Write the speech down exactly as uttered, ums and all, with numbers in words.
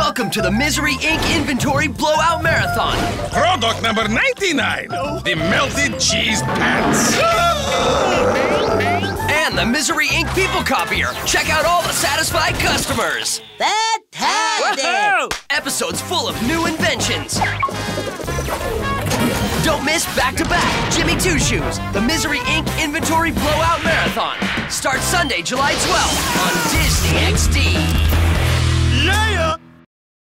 Welcome to the Misery Incorporated Inventory Blowout Marathon. Product number ninety-nine, the melted cheese pants. And the Misery Incorporated People Copier. Check out all the satisfied customers. Fantastic! Woohoo! Episodes full of new inventions. Don't miss back-to-back Jimmy Two Shoes, the Misery Incorporated Inventory Blowout Marathon. Starts Sunday, July twelfth on Disney X D. Yay!